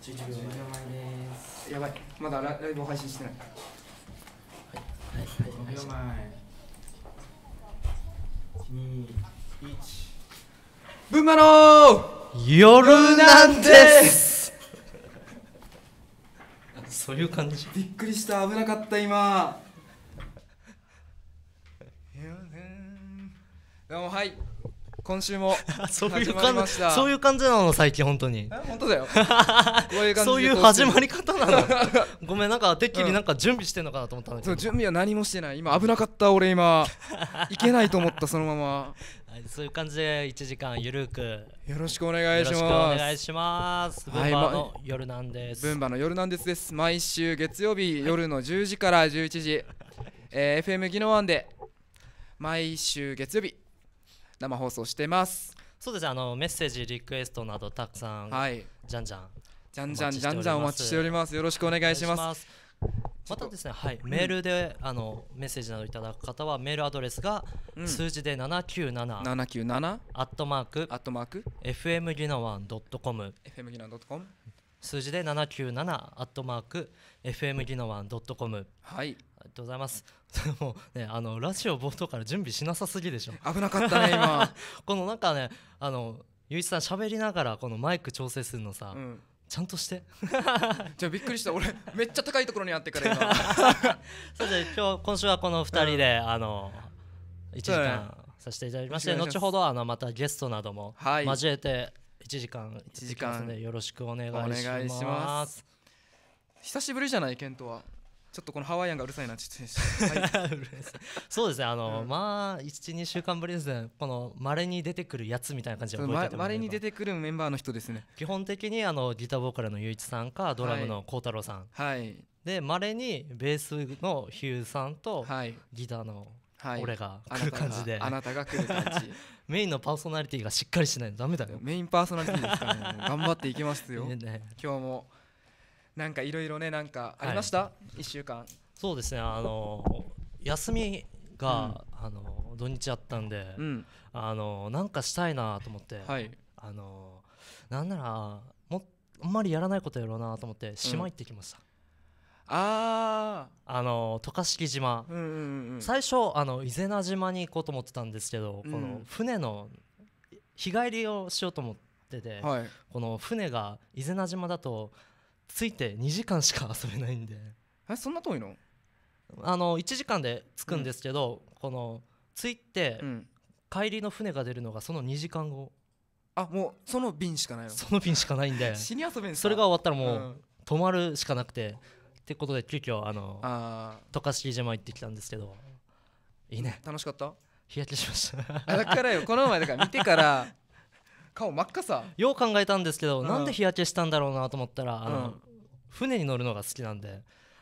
11秒前です。やばい、まだライブを配信してない。はい、5秒前。2、1。ブンマの夜なんですそういう感じ。 びっくりした、危なかった今。どうも、はい、今週もそういう始まり感じ、 ました。 そういう感じなの最近本当に。 本当だよ。こういう感じでそういう始まり方なの。ごめん、なんかてっきりなんか準備してんのかなと思ったんだけど。 そう、準備は何もしてない。今危なかった、俺今いけないと思った。そのままはい、そういう感じで1時間ゆるくよろしくお願いします。 よろしくお願いします。 はい、 ブンバの夜なんです。 ブンバの夜なんです。毎週月曜日、夜の10時から11時、FM ギノワンで毎週月曜日生放送してます。 そうですね、メッセージリクエストなどたくさん、 はい、 じゃんじゃんじゃんじゃんじゃんじゃんお待ちしております。よろしくお願いします。 またですね、はい、メールでメッセージなどいただく方はメールアドレスが数字で797アットマーク FM ギノワン .com 数字で797アットマーク FM ギノワン .com。 はい、 ありがとうございます。もうね、ラジオ冒頭から準備しなさすぎでしょ。 危なかったね今このなんかね、ゆういちさん喋りながらこのマイク調整するのさ、ちゃんとしてじゃあびっくりした、俺めっちゃ高いところにあってから今そうで今週はこの2人で、1時間させていただきまして、後ほどまたゲストなども交えて1時間やっていきますので、よろしくお願いします。 久しぶりじゃない、ケントは。ちょっとこのハワイアンがうるさいな、ちょっと、はい、 そうですね、まあ 1,2 週間ぶりですね。この稀に出てくるやつみたいな感じで覚えててもらえれば。 稀に出てくるメンバーの人ですね。 基本的にギターボーカルのゆういちさんかドラムのこうたろうさん、 はい、 で稀にベースのヒューさんと、 はい、 ギターの俺が来る感じで、 あなたが来る感じメインのパーソナリティがしっかりしないとダメだよ。 メインパーソナリティですからね。頑張っていきますよね、 今日もなんかいろいろね、なんかありました、1週間。 そうですね、休みが、土日あったんで、なんかしたいなと思って、 はい、 なんならあんまりやらないことやろうなと思って島行ってきました。渡嘉敷島、最初伊是名島に行こうと思ってたんですけど、この船の日帰りをしようと思ってて、この船が伊是名島だと着いて2時間しか遊べないんで。 そんな遠いの ？1時間で着くんですけど、この着いて、帰りの船が出るのがその2時間後。 もうその便しかないの？ その便しかないんで死に遊べんすか？ それが終わったらもう、泊まるしかなくてってことで急遽渡嘉敷島行ってきたんですけど、いいね。 楽しかった？ 日焼けしましただからよ、この前だから見てから顔真っ赤さ。 よう考えたんですけど、なんで日焼けしたんだろうなと思ったら、船に乗るのが好きなんで、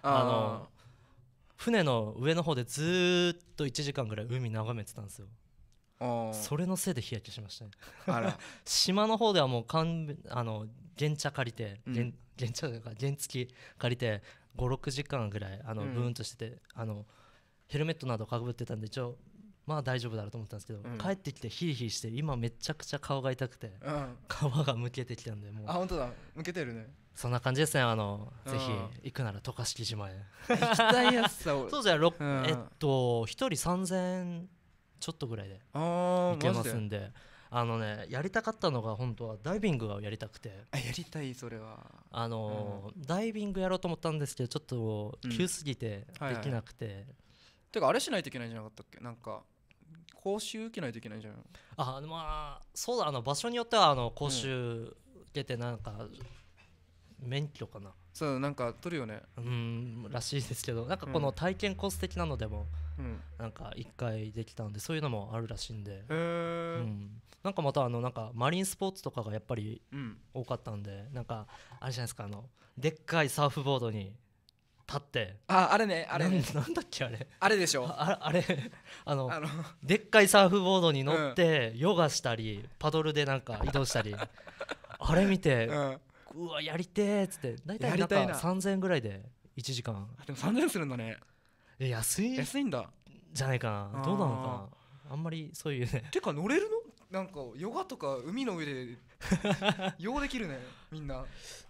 船の上の方でずーっと1時間ぐらい海眺めてたんですよ。それのせいで日焼けしましたね。島の方ではもう原茶借りて、原茶とか原付借りて5,6 時間ぐらいブーンとしてて、ヘルメットなどかぶってたんで一応まあ大丈夫だろうと思ったんですけど、帰ってきてヒリヒリして今めちゃくちゃ顔が痛くて、皮がむけてきたんで、もう本当だ、むけてるね。 そんな感じですね。ぜひ行くなら渡嘉敷島へ行きたいやつさ。 そうじゃ1人3,000円ちょっとぐらいで行けますんで、やりたかったのが本当はダイビングがやりたくて。 やりたい、それは。 ダイビングやろうと思ったんですけど、ちょっと急すぎてできなくて。 てかあれしないといけないんじゃなかったっけ？なんか講習受けないといけないんじゃないの？ まあそうだ、場所によっては講習受けて、なんか免許かな、 そうなんか取るよね。 らしいですけど、なんかこの体験コース的なのでもなんか1回できたんで、そういうのもあるらしいんで、なんかまたなんかマリンスポーツとかがやっぱり多かったんで、なんかあれじゃないですか、でっかいサーフボードに立って、 あれね、 なんだっけ、 あれでしょ。 あれでっかいサーフボードに乗ってヨガしたりパドルでなんか移動したりあれ見て、うわやりてーっつって、大体なんか3,000円ぐらいで1時間。 でも3,000円するんだね。 安いんだじゃないかな。どうなのかな、あんまりそういうね。 てか乗れるの？なんかヨガとか海の上でようできるね、みんな。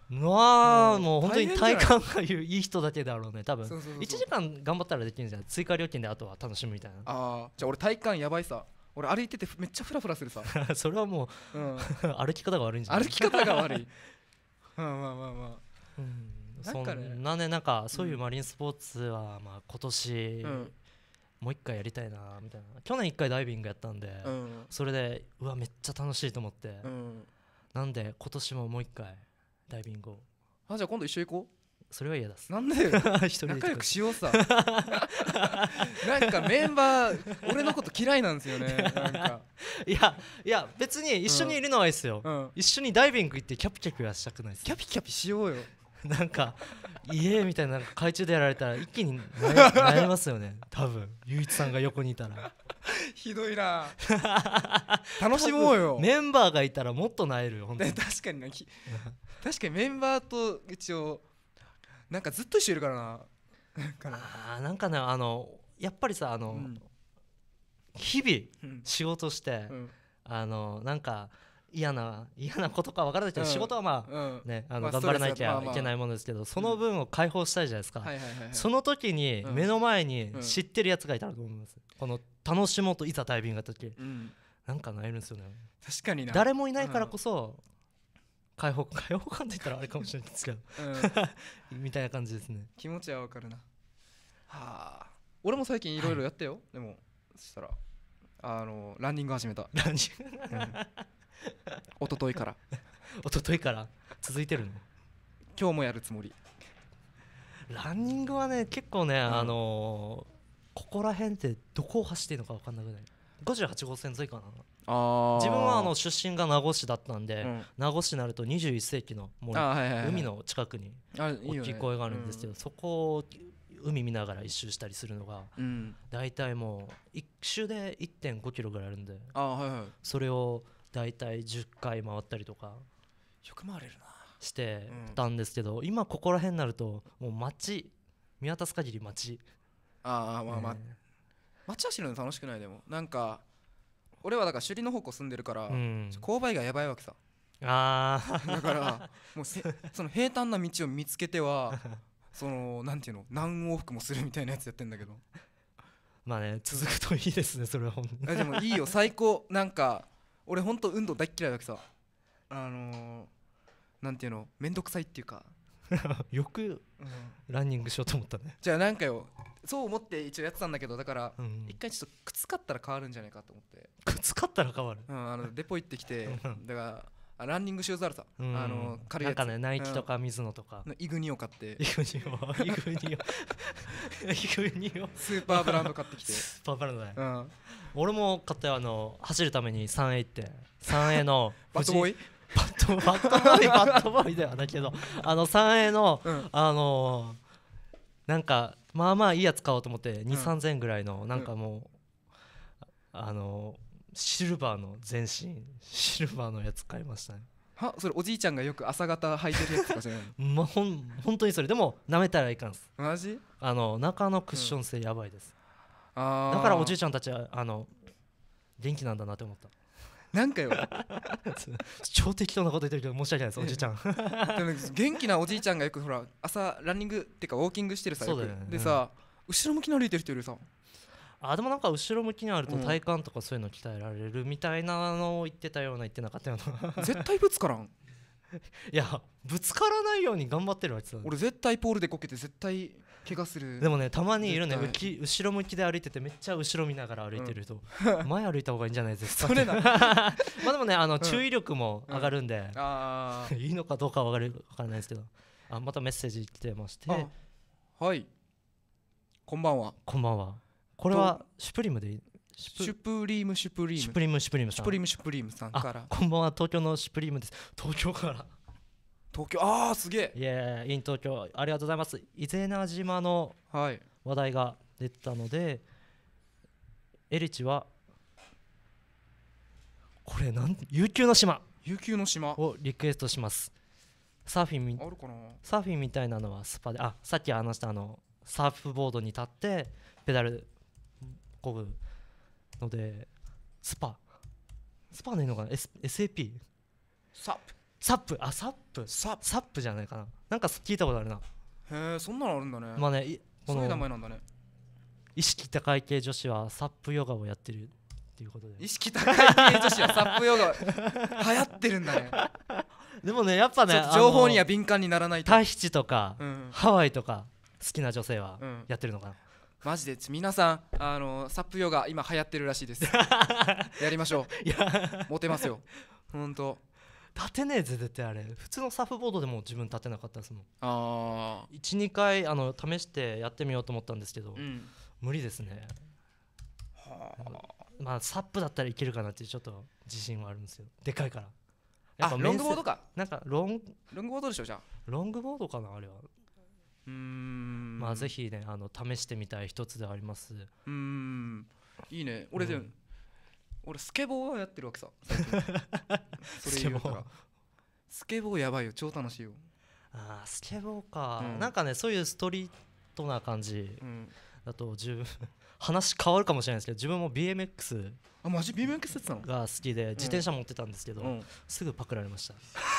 もう本当に体幹がいい人だけだろうね多分。1時間頑張ったらできるんじゃん。追加料金であとは楽しむみたいな。 じゃあ俺体幹やばいさ。俺歩いててめっちゃフラフラするさ。 それはもう、歩き方が悪いんじゃない？ 歩き方が悪い。まあそんなね、なんかそういうマリンスポーツはまあ今年もう一回やりたいなみたいな。去年1回ダイビングやったんで、それでうわめっちゃ楽しいと思って、なんで今年ももう一回ダイビングを。 じゃあ今度一緒行こう。 それは嫌です。 なんで仲良くしようさ。なんかメンバー俺のこと嫌いなんですよね。なんかいや別に一緒にいるのはいいですよ、一緒にダイビング行ってキャピキャピはしたくないです。 キャピキャピしようよ。 なんかみたいな海中でやられたら一気に悩みますよね多分。ゆういちさんが横にいたらひどいな。楽しもうよ。 メンバーがいたらもっとなえるよ本当に。 確かに確かにメンバーと一応なんかずっと一緒いるからな。 なんかねやっぱりさ日々仕事して、なんか嫌なことか分からないけど、仕事はまあね頑張らなきゃいけないものですけど、その分を解放したいじゃないですか。その時に目の前に知ってるやつがいたらと思います。この楽しもうといざダイビングの時なんかなえるんですよね。 確かにな。 誰もいないからこそ開放感って言ったらあれかもしれないですけどみたいな感じですね。 気持ちはわかるな。俺も最近いろいろやったよ。でもそしたらランニング始めた。 ランニング一昨日から続いてるの？ 今日もやるつもり。 ランニングはね結構ね、ここら辺ってどこを走っていいのか分かんなくない？58号線沿いかな。自分は出身が名護市だったんで、名護市になると21世紀のもう海の近くに大きい公園があるんですけど、そこを海見ながら一周したりするのがだいたいもう1周で 1.5 キロぐらいあるんで、それをだいたい10回回ったりとかよく回れるなしてたんですけど、今ここら辺になるともう街見渡す限り街。 街走るの楽しくない？でもなんか俺はだから首里の方向住んでるから、勾配がやばいわけさ。だからもうその平坦な道を見つけてはそのなんていうの何往復もするみたいなやつやってんだけど、 まあね続くといいですねそれは。 でもいいよ最高。なんか俺ほんと運動大っ嫌いだけどさ、なんていうのめんどくさいっていうかよくランニングしようと思ったね。 じゃあなんかよそう思って一応やってたんだけど、だから一回ちょっと靴買ったら変わるんじゃないかと思って。 靴買ったら変わる？ デポ行ってきてだからランニングシューズあるさ、 軽いやつなんかねナイキとかミズノとかイグニオ買って、 イグニオスーパーブランド買ってきて。 スーパーブランドだよ。俺も買ったよ。走るために 3A って 3A のバットボーイバットボーイではないけど3A のなんかまあまあいいやつ買おうと思って2,3000円ぐらいのなんかもうシルバーの全身シルバーのやつ買いましたね。 それおじいちゃんがよく朝方履いてるやつとかじゃないの？ 本当にそれでも舐めたらいかんす。 マジ？ 中のクッション性やばいです。だからおじいちゃんたちは元気なんだなって思った。 なんかよ超適当なこと言ってるけど申し訳ないですおじいちゃん。 でも元気なおじいちゃんがよくほら朝ランニングっていうかウォーキングしてるさ、よくでさ後ろ向きに歩いてる人いるさ。 でもなんか後ろ向きにあると体幹とかそういうの鍛えられるみたいなのを言ってたような言ってなかったような。 絶対ぶつからん。 いやぶつからないように頑張ってるわけ。 俺絶対ポールでこけて絶対怪我する。 でもねたまにいるね後ろ向きで歩いててめっちゃ後ろ見ながら歩いてる人、前歩いた方がいいんじゃないですか。 それなまあでもね注意力も上がるんで、いいのかどうかは分からないですけど、またメッセージ来てまして、 はい、こんばんは。 こんばんは。これはシュプリームでいい？ シュプリームさんから。 こんばんは、東京のシュプリームです。東京から。 東京、すげえ。イン東京、ありがとうございます。伊是名島の話題が出たので、エリチはこれ悠久の島をリクエストします。サーフィンみたいなのはスパで、さっき話したサーフボードに立ってペダルこぐのでスパでいいのかな？ SAP？ ササップじゃないかな、なんか聞いたことあるな。 へえ、そんなのあるんだね。 まあね、 そういう名前なんだね。 意識高い系女子はサップヨガをやってるっていうことで、 意識高い系女子はサップヨガ流行ってるんだね。 でもねやっぱね情報には敏感にならないと。 タヒチとか、ハワイとか好きな女性はやってるのかな。 マジで皆さんサップヨガ今流行ってるらしいです。やりましょう。いやモテますよほんと。 立てねえぜ絶対あれ。普通のサーフボードでも自分立てなかったですもん。 ああ 1,2 回試してやってみようと思ったんですけど、無理ですね。まあサップだったらいけるかなっていうちょっと自信はあるんですよ、でかいから。 やっぱロングボードか。 なんかロングボードでしょ。じゃあロングボードかなあれは。まあぜひね試してみたい一つではあります。 いいね。俺スケボーはやってるわけさ。それ言うたらスケボーやばいよ、超楽しいよ。 スケボーか、なんかねそういうストリートな感じだと自分話変わるかもしれないですけど、自分も BMX マジ BMX やってたのが好きで自転車持ってたんですけど、すぐパクられました。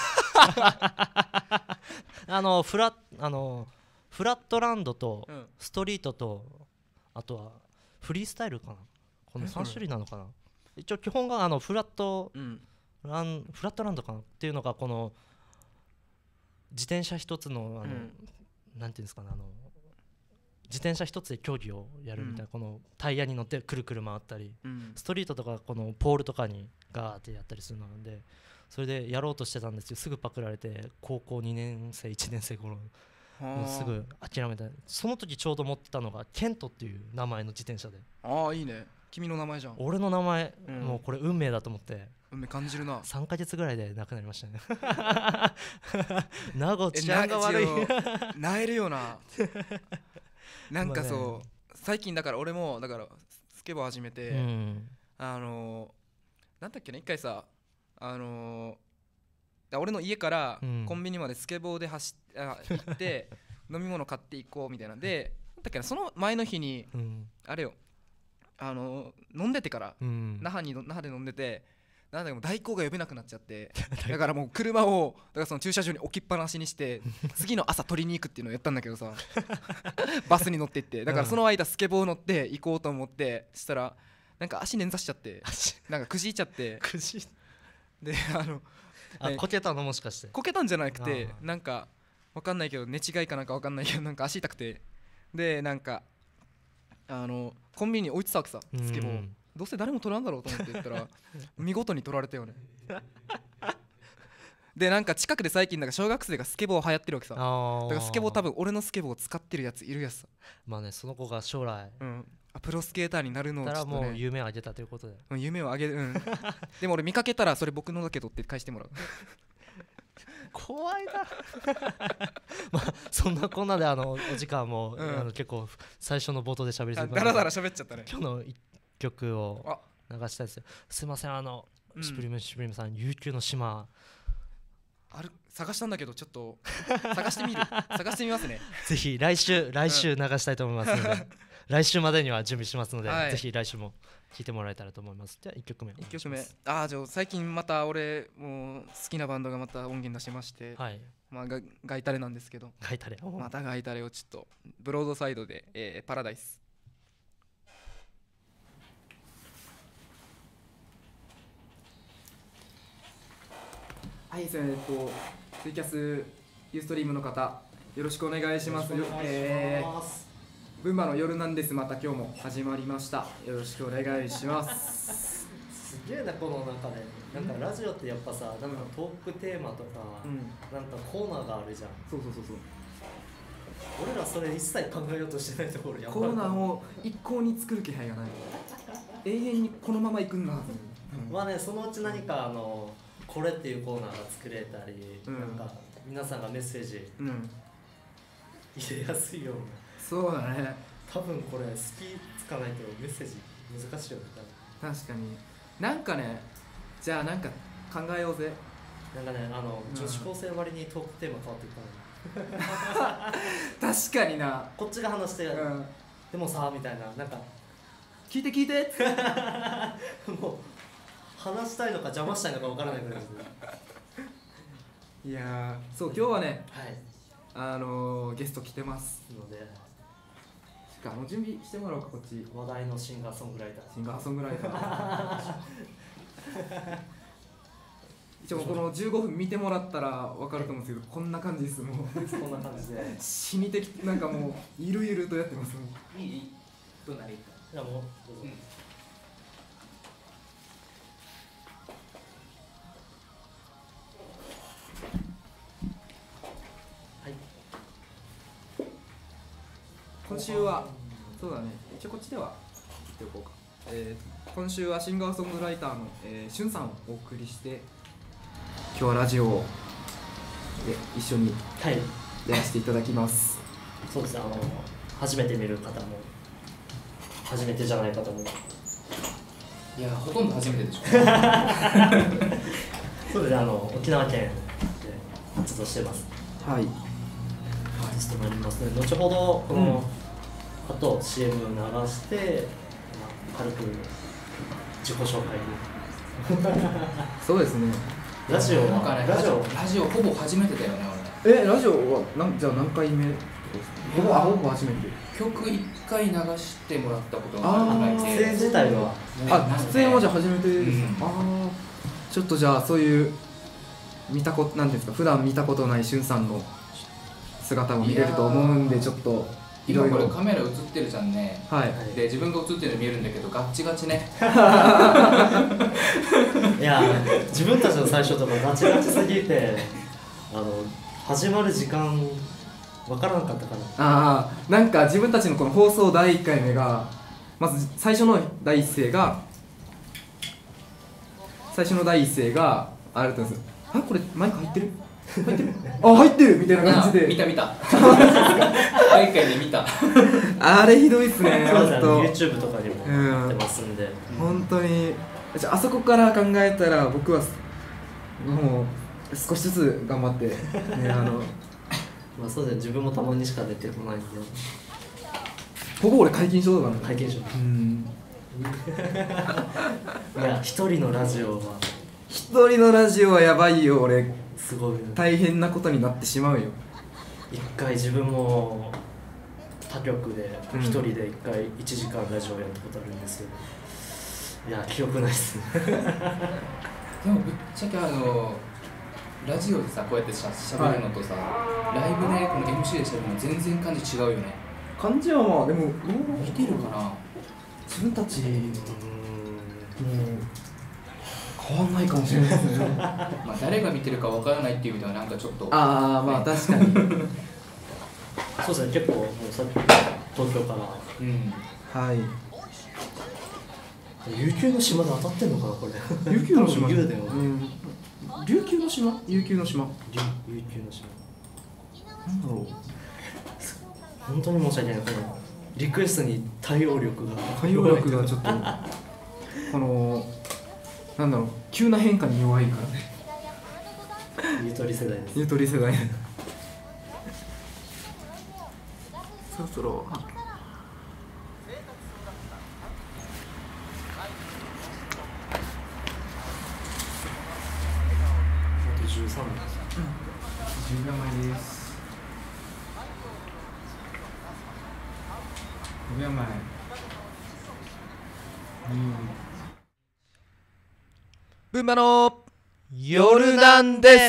フラットランドとストリートとあとはフリースタイルかな、この3種類なのかな。一応基本がフラットランドかなっていうのが、この自転車一つのなんていうんですかね、自転車一つで競技をやるみたいな、このタイヤに乗ってくるくる回ったり、ストリートとかこのポールとかにガーってやったりするので、それでやろうとしてたんですけどすぐパクられて、高校2年生1年生頃もうすぐ諦めた。その時ちょうど持ってたのがケントっていう名前の自転車で。 いいね、君の名前じゃん。 俺の名前、もうこれ運命だと思って、 運命感じるな。 3ヶ月ぐらいで亡くなりましたね。名護治安が悪い。 なえるよな。なんかそう、最近だから俺もだからスケボー始めて、なんだっけね、一回さ俺の家からコンビニまでスケボーで行って飲み物買っていこうみたいなで、だっけな、その前の日にあれよ、飲んでてから那覇で飲んでて、なんだかもう代行が呼べなくなっちゃって、だからもう車をだからその駐車場に置きっぱなしにして次の朝取りに行くっていうのをやったんだけどさ、バスに乗って行って、だからその間スケボー乗って行こうと思って、したらなんか足捻挫しちゃって、なんかくじいちゃってでこけたの、もしかしてこけたんじゃなくて、なんか分かんないけど寝違いかなんか分かんないけど、なんか足痛くて、でなんかコンビニに置いてたわけさ、スケボー。どうせ誰も取らんだろうと思って言ったら見事に取られたよね。でなんか近くで最近なんか小学生がスケボー流行ってるわけさ。だからスケボー多分俺のスケボーを使ってるやついるやつさ。 まあね、その子が将来プロスケーターになるのをちょっとね、 もう夢をあげたということで、 夢をあげる。でも俺見かけたらそれ僕のだけどって返してもらう。 怖いな。まあそんなこんなでお時間も結構最初の冒頭で喋りすぎだらだら喋っちゃったね。 今日の1曲を流したいですよ。すいません、シュプリムさん、悠久の島探したんだけど、ちょっと探してみますね。ぜひ来週流したいと思いますので、来週までには準備しますので、ぜひ来週も聴いてもらえたらと思います。じゃあ1曲目。 じゃあ最近また俺もう好きなバンドがまた音源出しまして、まあガイタレなんですけど、またガイタレをちょっとブロードサイドでパラダイス。はい、ツイキャスユーストリームの方よろしくお願いします。ブンバの夜なんです。また今日も始まりました。よろしくお願いします。 すげえな、この中でなんかラジオってやっぱさ、なんかトークテーマとか、なんかコーナーがあるじゃん。 そう俺らそれ一切考えようとしてないところやっぱコーナーを一向に作る気配がない。永遠にこのまま行くんだ。 まあね、そのうち何かこれっていうコーナーが作れたり、なんか皆さんがメッセージ入れやすいような。 そうだね。 多分これ好きつかないとメッセージ難しいよね。 確かに。なんかね、じゃあなんか考えようぜ。 なんかね、女子高生割にトークテーマ変わってきたの。 確かにな。 こっちが話して、でもさみたいな、なんか聞いてもう話したいのか邪魔したいのか分からないぐらい。 いやそう今日はね、ゲスト来てますので、準備してもらおうか。こっち話題のシンガーソングライター一応この15分見てもらったら分かると思うんですけど、こんな感じです。もうこんな感じで死に的なんかもうゆるゆるとやってます。 いいどうなりいやもうどうぞ、 今週はそうだね、一応こっちでは言っておこうか。今週はシンガーソングライターの、しゅんさんをお送りして、今日はラジオを一緒にやらせていただきます。 そうですね、初めて見る方も初めてじゃない方も、 いやほとんど初めてでしょそうですね、沖縄県で活動してます。 はい、 アーティストになりますので、後ほどこの、あと CM を流して、軽く自己紹介そうですね。 ラジオほぼ初めてだよね、 俺。ラジオはじゃあ何回目？ほぼ初めて。 曲1回流してもらったことがあるぐらいで。 出演自体は出演はじゃあ初めてです。ちょっとじゃあそういうなんていうんですか、普段見たことないしゅんさんの姿も見れると思うんで、ちょっと今これカメラ映ってるじゃんね。 はい。 で自分が映ってるの見えるんだけどガッチガチね。 いや自分たちの最初とかガチガチすぎて始まる時間分からなかったかな。なんか自分たちのこの放送第1回目がまず最初の第一声があれだったんです。これマイク入ってる？入ってるみたいな感じで。 見た第1回で見た。 あれひどいっすね。 そうですね、YouTube とかにもやってますんで、 本当にあそこから考えたら僕はもう少しずつ頑張ってね、 まあそうですね、自分もたまにしか出てこないんで、 ほぼ俺皆勤賞とかね。 皆勤賞。いや一人のラジオはやばいよ。俺すごい大変なことになってしまうよ。 一回自分も他局で一人で一回1時間ラジオやったことあるんですけど、いや記憶ないっすね。 でもぶっちゃけラジオでさこうやってしゃべるのとさ、ライブでこの MC でしゃべるの全然感じ違うよね。 感じはまあでも似てるかな。 自分たちもう変わんないかもしれないですね。 まあ誰が見てるかわからないっていう意味ではなんかちょっとまあ確かにそうですね、結構もうさっき東京から、 はい、 琉球の島で当たってんのかなこれ。 琉球の島、 琉球の島なんだろう。 本当に申し訳ない、このリクエストに対応力がちょっとなんだろう、急な変化に弱いからね。 ゆとり世代です。 ゆとり世代。そろそろ。あと13秒。 10秒前です。5秒前。 ブンバの夜なんです。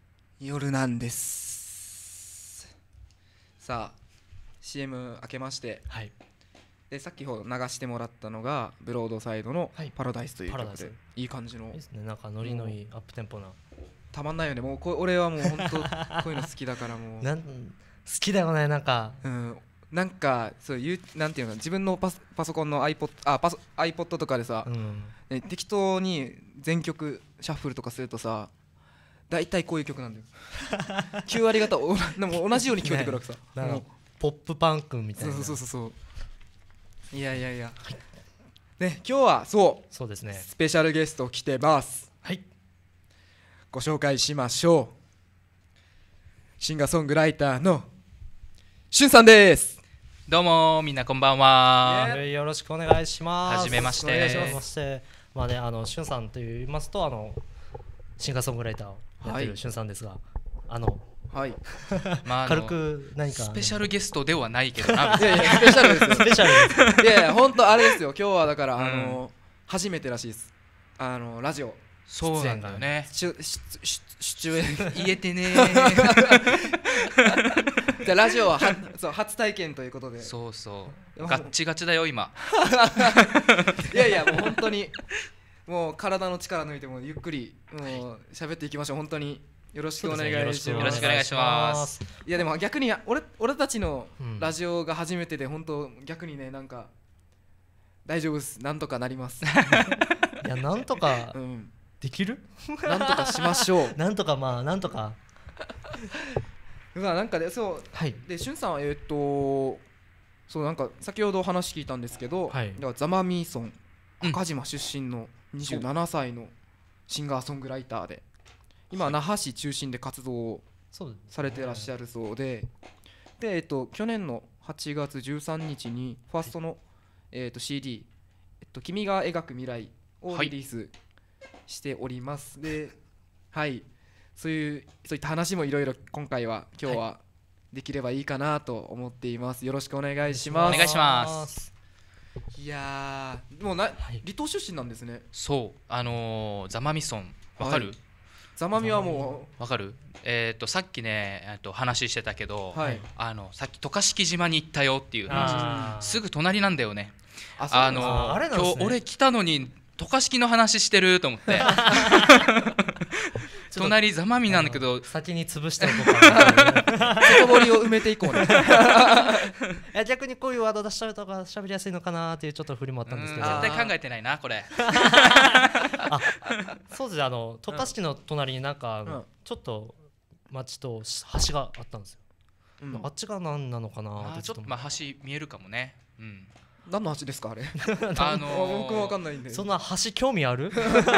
さあ CM 開けまして、でさっきほど流してもらったのがブロードサイドのパラダイスという曲で、いい感じの、いいですね、 なんかノリのいいアップテンポな、 たまんないよね。もう俺はもう本当こういうの好きだからもう好きだよね。なんかなんかそういうなんていうの、自分のパソコンの iPod とかでさ、適当に全曲シャッフルとかするとさ、大体こういう曲なんだよ。9割方でも同じように聞こえてくるわけさ、 ポップパンクみたいな。 そういやね、今日はそうですね、 スペシャルゲスト来てます。ご紹介しましょう。シンガーソングライターのしゅんさんです。 どうもみんなこんばんは。 よろしくお願いします。 はじめまして。 まあね、しゅんさんと言いますとシンガーソングライターをやってるしゅんさんですが、 はい、 まあ、 軽く何かスペシャルゲストではないけどな。 いやいやスペシャルですよ。 スペシャルです。 いやいや本当あれですよ。今日はだから初めてらしいです。ラジオ。 そうなんだよね。 出演言えてね。 じゃあラジオはそう初体験ということで。 そうそうガッチガチだよ今。 いやいやもう本当にもう体の力抜いてもゆっくりもう喋っていきましょう。本当によろしくお願いします。 よろしくお願いします。 いやでも逆に俺たちのラジオが初めてで本当逆にねなんか大丈夫です。なんとかなります。 いやなんとかできる？ なんとかしましょう。 なんとかなんとか。 なんかでそう、 はい、 でしゅんさんはそうなんか先ほど話聞いたんですけど、 はい、 だからザマミーソン赤島出身の27歳のシンガーソングライターで今那覇市中心で活動をされてらっしゃるそうで、去年の8月13日にファーストの、CD、君が描く未来をリリースしております。で、はい、そういった話もいろいろ今日はできればいいかなと思っています。よろしくお願いします。 お願いします。 いやもう離島出身なんですね。 そうザマミソンわかる？ ザマミはもうわかる？さっきね話してたけど、 はい、 さっき渡嘉敷島に行ったよっていう話、すぐ隣なんだよね。 あれなんですね。 今日俺来たのに渡嘉敷の話してると思って隣ザマミなんだけど先に潰しておこうかな。 外堀を埋めていこうね。 いや逆にこういうワード出したりとか喋りやすいのかなっていうちょっと振りもあったんですけど、 絶対考えてないなこれ。 そうですね、渡嘉敷の隣になんかちょっと町と橋があったんですよ。あっちが何なのかなってちょっと橋見えるかもね。 何の橋ですかあれ？僕も分かんないんで。 そんな橋興味ある？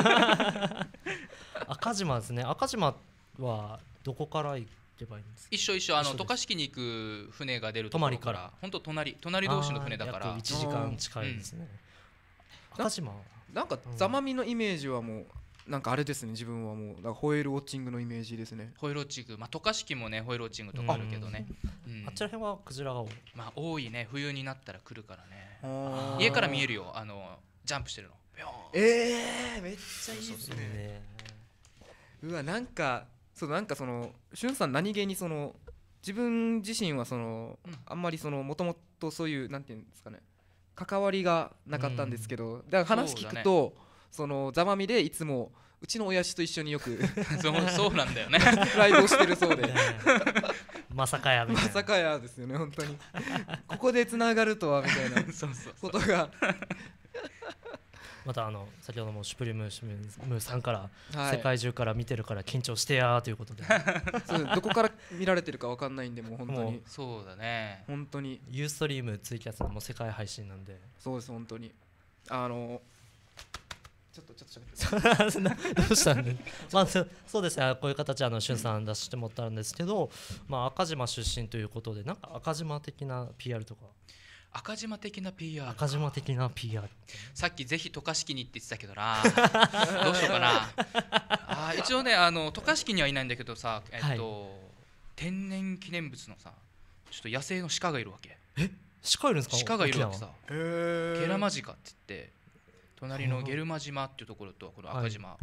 赤島ですね。赤島はどこから行けばいいんですか？ 一緒渡嘉敷に行く船が出るところから本当隣同士の船だから約1時間近いですね。赤島なんかザマミのイメージはもうなんかあれですね。自分はもうだからホエールウォッチングのイメージですね。 ホエールウォッチング、渡嘉敷もねホエールウォッチングとかあるけどね。 あっちら辺はクジラが多いね。冬になったら来るからね。家から見えるよジャンプしてるの。 めっちゃいいですね。うわなんかそのしゅんさん何気に自分自身はあんまりもともとそういうなんていうんですかね関わりがなかったんですけど、だから話聞くとザマミでいつもうちの親父と一緒によくそうなんだよね。 ライブをしてるそうで。 まさかやみたいな。 まさかやですよね本当に。ここでつながるとはみたいなことが。 また先ほどもシュプリムさんから世界中から見てるから緊張してやーということで。 どこから見られてるかわかんないんでもう本当に。 そうだね。 本当に。 ユーストリームツイキャスのも世界配信なんで。 そうです本当に。ちょっと喋って。どうしたんで。そうですね。こういう形しゅんさん出してもらったんですけど、赤島出身ということでなんか赤島的な PR とか。 赤島的な PR。 赤島的な PR。 さっきぜひ渡嘉敷にって言ってたけどな。どうしようかな。一応ね渡嘉敷にはいないんだけどさ、天然記念物のさちょっと野生の鹿がいるわけ。 鹿いるんですか？ 鹿がいるわけさ。ゲラマジカって言って隣のゲルマ島っていうところとこの赤島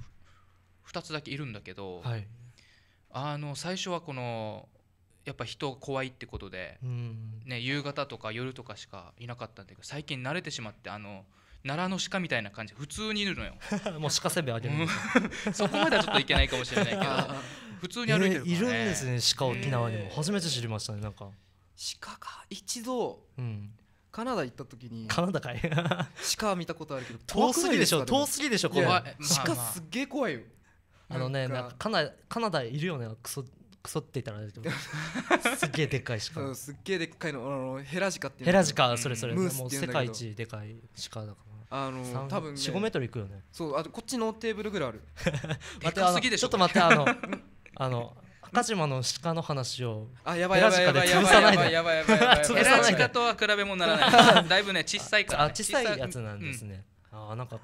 2つだけいるんだけど、最初はやっぱ人が怖いってことで、夕方とか夜とかしかいなかったんだけど最近慣れてしまって奈良の鹿みたいな感じで普通にいるのよ。 もう鹿せんべいあげる。 そこまではちょっといけないかもしれないけど普通に歩いてるからね。 いるんですね鹿沖縄にも。初めて知りましたね。なんか鹿か一度カナダ行った時にカナダかい鹿見たことあるけど遠すぎでしょ。遠すぎでしょ。 鹿すっげえ怖いよ。 なんかカナダいるよね。クソって言ったらすっげえでっかい鹿。 すっげえでっかいのヘラジカっていう。 ヘラジカそれもう世界一でかい鹿だから。 多分 4、5メートルいくよね。 そうこっちのテーブルぐらいある。 ちょっと待って赤島の鹿の話をやばいやばいやばいやばいやばいやばい。 ヘラジカとは比べ物にならない。だいぶね小さいから。 小さいやつなんですね。なんか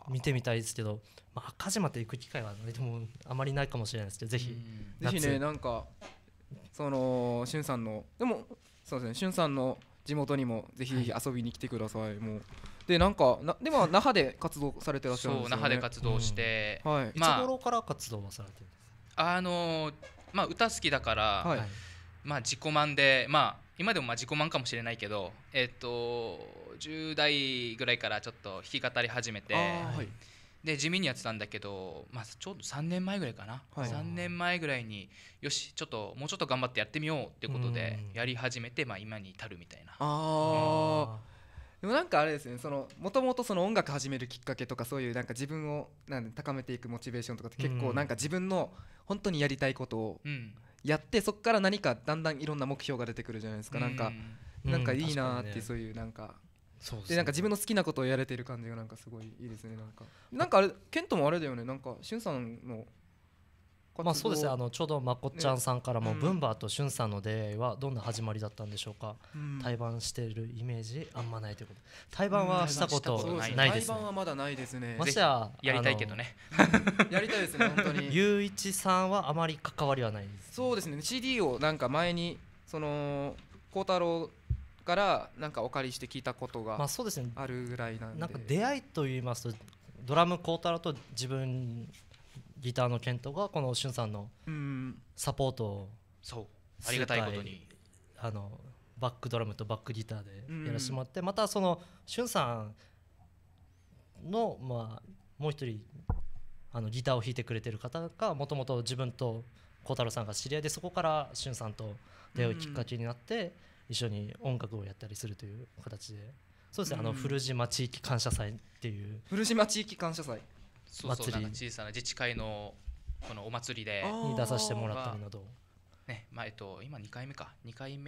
見てみたいですけど、赤島って行く機会はでもあまりないかもしれないですけど、ぜひね、なんかそのしゅんさんのでもそうですね、しゅんさんの地元にもぜひ遊びに来てください。もうでなんかでも那覇で活動されてらっしゃるんですよね。 そう、那覇で活動して、 いつ頃から活動はされてるんですか？歌好きだから、自己満で、今でも自己満かもしれないけど、10代ぐらいからちょっと弾き語り始めて、で地味にやってたんだけど、ちょうど3年前ぐらいかな、3年前ぐらいによしちょっともうちょっと頑張ってやってみようっていうことでやり始めて、今に至るみたいな。 でもなんかあれですね、もともと音楽始めるきっかけとか、そういうなんか自分を高めていくモチベーションとかって結構なんか自分の本当にやりたいことをやって、そこから何かだんだんいろんな目標が出てくるじゃないですか。なんかいいなって、そういうなんかでなんか自分の好きなことをやれてる感じがなんかすごいいいですね。なんかあれケントもあれだよね、なんかしゅんさんのそうですね、ちょうどまこっちゃんさんからも、ブンバーとしゅんさんの出会いはどんな始まりだったんでしょうか。対バンしてるイメージあんまないということ。対バンはしたことないですね。 対バンはまだないですね。 ましてややりたいけどね。 やりたいですね、本当に。 ゆういちさんはあまり関わりはないです。 そうですね、 CD をなんか前に孝太郎からなんかお借りして聞いたことがあるぐらいなんで、 なんか出会いといいますと、ドラム孝太郎と自分ギターのケントがこのしゅんさんのサポートを、 ありがたいことにバックドラムとバックギターでやらせてもらって、またしゅんさんのもう一人ギターを弾いてくれてる方がもともと自分と孝太郎さんが知り合いで、そこからしゅんさんと出会うきっかけになって一緒に音楽をやったりするという形で、そうですね、古島地域感謝祭っていう古島地域感謝祭、 なんか小さな自治会のこのお祭りでに出させてもらったりなど、 今2回目か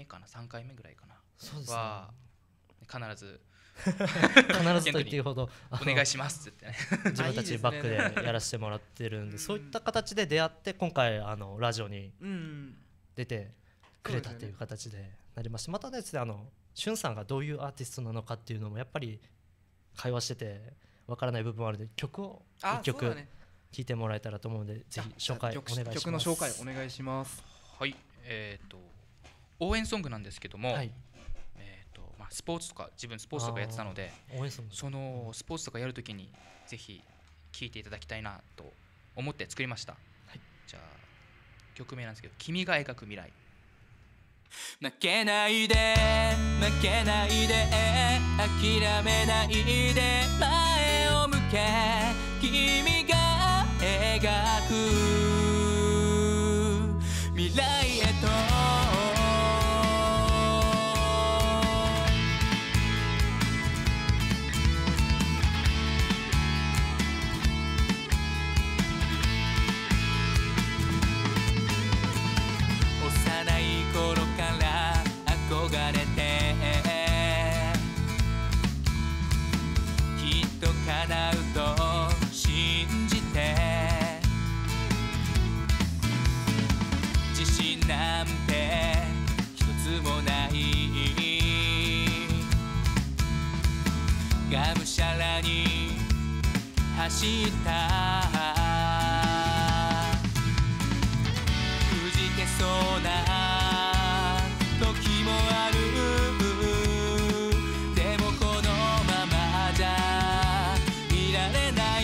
3回目ぐらいかな、 そうですね、 は必ずと言っていいほどお願いしますって言ってね自分たちバックでやらせてもらってるんで、そういった形で出会って今回ラジオに出てくれたっていう形でなりまして、またですね、しゅんさんがどういうアーティストなのかっていうのもやっぱり会話しててわからない部分もあるので、曲を1曲聴いてもらえたらと思うので、ぜひ紹介お願いします。 曲の紹介お願いします。 はい、応援ソングなんですけども、スポーツとか自分スポーツとかやってたので、そのスポーツとかやるときにぜひ聴いていただきたいなと思って作りました。じゃあ曲名なんですけど、君が描く未来。負けないで負けないで諦めないで前を向け、君が描く未来へと幼い頃から憧れてきっと叶うと信じて、自信なんて一つもないがむしゃらに走った、くじけそうな時もある、でもこのままじゃいられない、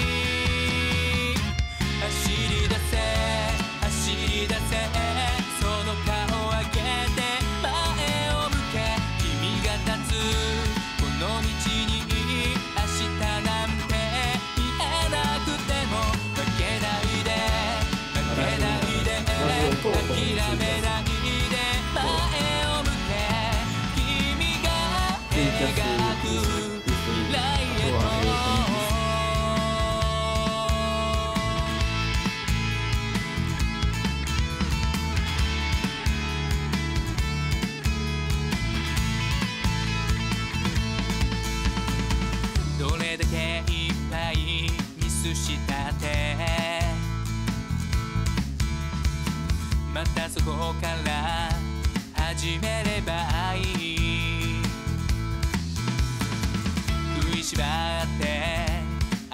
走り出せ走り出せ、その顔上げて前を向け、君が立つこの道に明日なんて見えなくても負けないで負けないで諦めないで前を向け、君が描く未来へとどれだけいっぱいミスしたってまたそこから始めればいい、食いしばって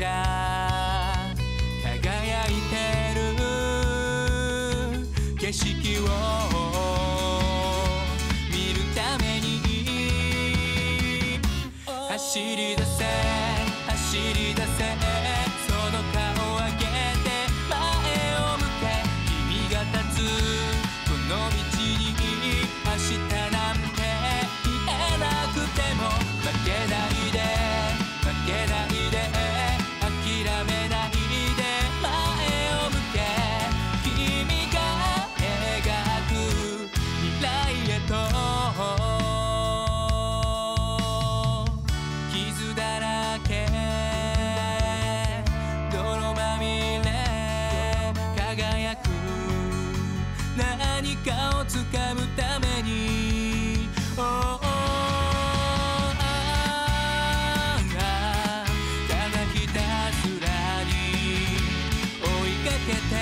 ら輝いてる景色を見るために走り出せ走り出せその顔上げて前を向け君が立つこの道に明日なんて見えなくても負けないで負けないで諦めないで前を向け君が描く未来へと傷だらけ泥まみれ輝く何かをつかむためにただひたすらに追いかけて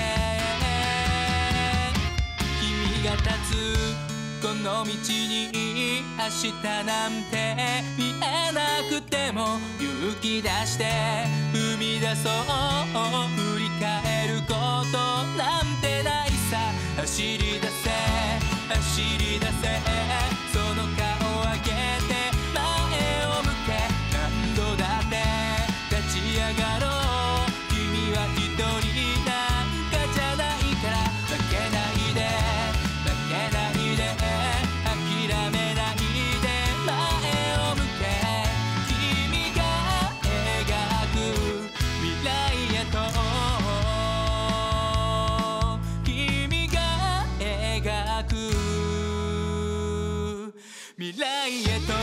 君が立つこの道に明日なんて見えなくても勇気出して踏み出そう振り返ることなんてないさ走り出せ走り出せその顔上げて前を向け何度だって立ち上がろう君は一人なんかじゃないから負けないで負けないで諦めないで前を向け君が描く未来へと君が描く未来へと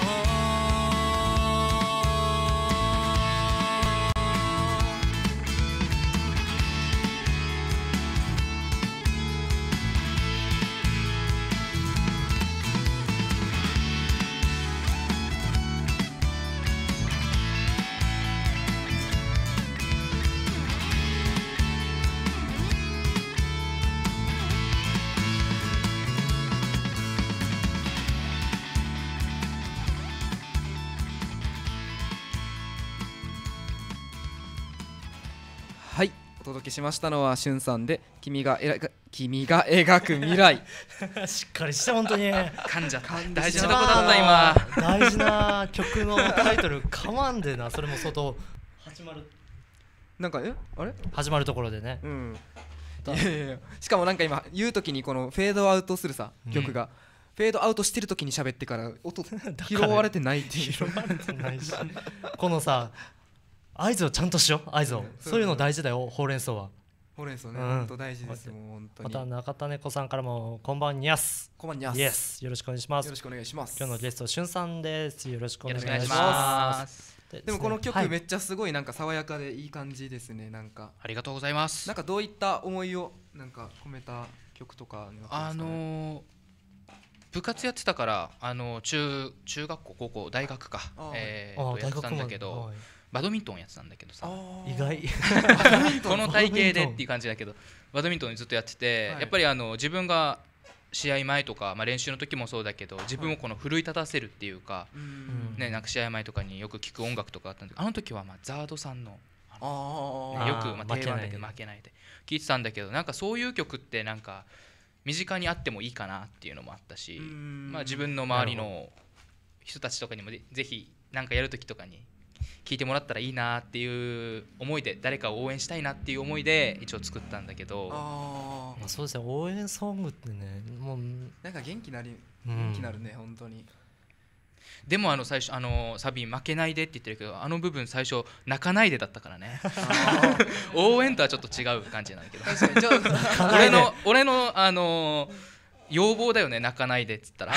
はい、お届けしましたのはしゅんさんで君が描く未来しっかりして本当に噛んじゃった大事なとこだった今大事な曲のタイトル噛まんでなそれも相当始まるなんかあれ始まるところでねいやしかもなんか今言う時にこのフェードアウトするさ曲が、フェードアウトしてる時に喋ってから音拾われてないっていう拾われてないしこのさ合図をちゃんとしよう合図をそういうの大事だよほうれん草はほうれん草ね本当大事ですよもう本当にまた中田猫さんからもこんばんにゃすこんばんにゃすイエスよろしくお願いしますよろしくお願いします今日のゲストしゅんさんですよろしくお願いしよろしくお願いましますでもこの曲めっちゃすごいなんか爽やかでいい感じですねなんかありがとうございますなんかどういった思いをなんか込めた曲とかになってますかね部活やってたから中学校高校大学かやってたんだけどバドミントンやってたんだけどさ意外この体型でっていう感じだけどバドミントンずっとやってて、やっぱり自分が試合前とか、練習の時もそうだけど自分をこの奮い立たせるっていうか、なんか試合前とかによく聴く音楽とかあったんだけどあの時はザードさんのよく定番だけど負けないで聴いてたんだけどなんかそういう曲ってなんか身近にあってもいいかなっていうのもあったし、自分の周りの人たちとかにもぜひなんかやる時とかに聞いてもらったらいいなっていう思いで誰かを応援したいなっていう思いで一応作ったんだけどそうですね応援ソングってねもうなんか元気なるね本当にでも最初サビ負けないでって言ってるけど部分最初泣かないでだったからね応援とはちょっと違う感じなんだけど俺の要望だよね泣かないでっつったら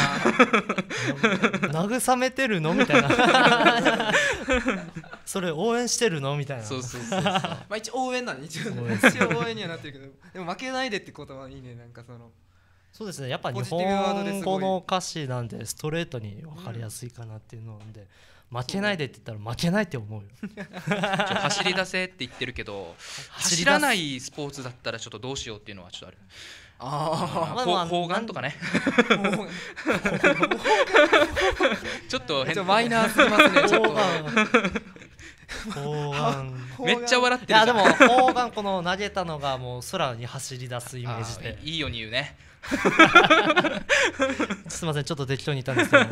慰めてるのみたいなそれ応援してるのみたいなそう一応応援なの一応応援にはなってるけどでも負けないでって言葉はいいねなんかそうですねやっぱ日本語の歌詞なんでストレートに分かりやすいかなっていうので、負けないでって言ったら負けないって思うよ走り出せって言ってるけど走らないスポーツだったらちょっとどうしようっていうのはちょっとある砲丸とかねちょっとマイナーすぎますねちょっと砲丸めっちゃ笑ってるじゃん。 いやでも砲丸この投げたのがもう空に走り出すイメージでいいように言うね。 すみませんちょっと適当に言ったんですけど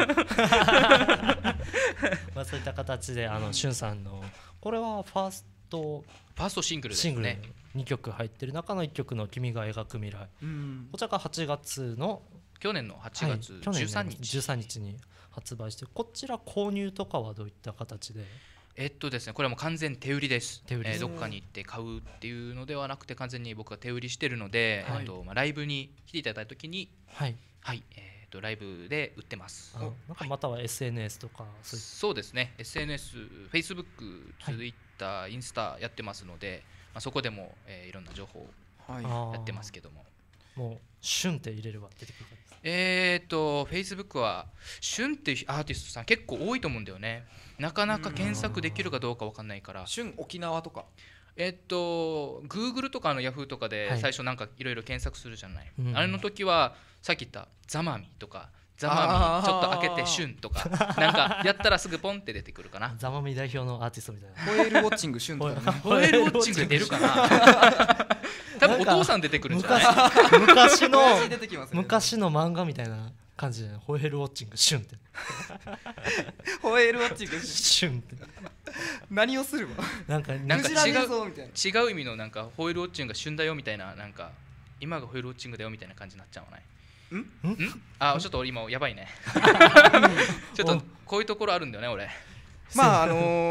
まあそういった形でしゅんさんのこれはファーストシングルですね。 2曲入ってる中の1曲の君が描く未来、こちらが8月の去年の8月13 日に発売して、こちら購入とかはどういった形で？ ですね、これはもう完全手売りです。どっかに行って買うっていうのではなくて完全に僕が手売りしてるので、ライブに来ていただいた時に、ライブで売ってます。 なんかまたは SNS とかそうですね、 SNS、Facebook、Twitter、インスタやってますので、そこでもいろんな情報をやってますけども、 もうシュンって入れれば出てくるかですか。Facebook はシュンっていうアーティストさん結構多いと思うんだよね。なかなか検索できるかどうか分かんないから。 シュン沖縄とか Google とかYahoo とかで最初なんかいろいろ検索するじゃない、あれの時はさっき言ったザマミとかザマミちょっと開けてシュンとかなんかやったらすぐポンって出てくるかな。 ザマミ代表のアーティストみたいな。 ホエールウォッチングシュンとか、 ホエールウォッチング出るかな多分お父さん出てくるんじゃない昔の漫画みたいな感じで、ホエールウォッチングシュンってホエールウォッチングシュンって何をするの？ なんか違う意味のなんかホエールウォッチングが旬だよみたいな、なんか今がホエールウォッチングだよみたいな感じになっちゃわない？ちょっと俺今やばいねちょっとこういうところあるんだよね俺。 まあ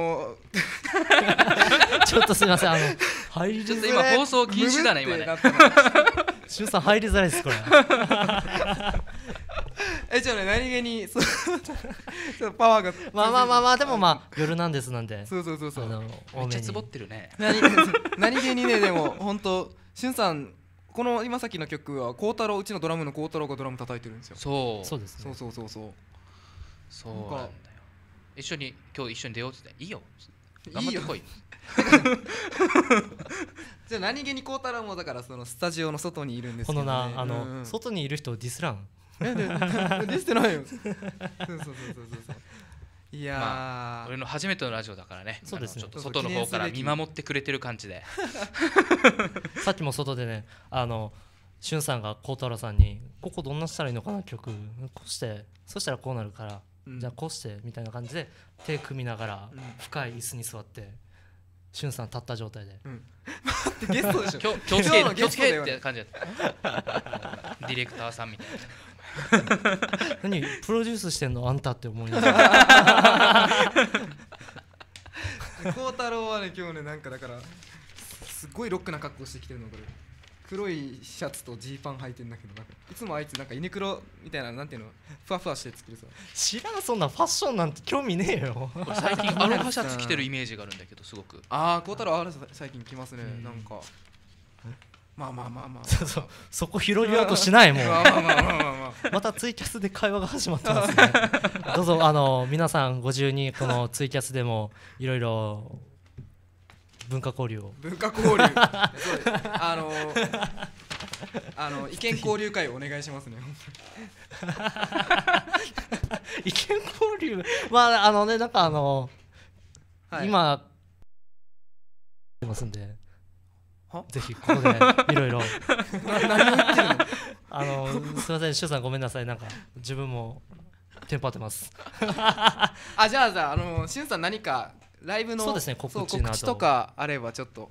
ちょっとすみません入りづらい。 ちょっと今放送禁止だね今ね。 しゅんさん入りづらいですこれ。 じゃあね、何気にちょっとパワーがまあでも夜なんですなんで、 そうめっちゃつぼってるね。 何気にね、でも本当しゅんさんこの今さっきの曲は孝太郎、うちのドラムの孝太郎がドラム叩いてるんですよ。 そうですね。 そうなんだよ。今日一緒に出ようって言っていいよ頑張ってこい。 じゃあ何気に孝太郎もだからそのスタジオの外にいるんですけどね。 この外にいる人をディスらん。 ディスってないよ。そういや俺の初めてのラジオだからね。 そうですね。 ちょっと外の方から見守ってくれてる感じで。 さっきも外でね、しゅんさんが孝太郎さんにここどんなしたらいいのかな曲こうしてそしたらこうなるから、じゃあこうしてみたいな感じで手組みながら深い椅子に座ってしゅんさん立った状態で、 待ってゲストでしょ。 気をつけって感じだった。ディレクターさんみたいな。 何プロデュースしてんのあんたって思いながら。 孝太郎はね今日ねなんかだからすごいロックな格好してきてるのこれ。黒いシャツとジーパン履いてんだけど、なんかいつもあいつなんかユニクロみたいな、なんていうのふわふわして作るさ。 知らん、そんなファッションなんて興味ねえよ。 最近アロハシャツ着てるイメージがあるんだけどすごく。 孝太郎アロハ最近着ますね。なんかまあそこ広げようとしないもん。 ままたツイキャスで会話が始まってますね。どうぞ皆さんご自由にこのツイキャスでもいろいろ文化交流意見交流会をお願いしますね。 意見交流なんか今出ますんで、ぜひここでいろいろ。 何を言ってるの？すみません、しゅうさんごめんなさい、なんか自分もテンパってます。 じゃあしゅんさん何かライブのそうですね、告知とかあればちょっと。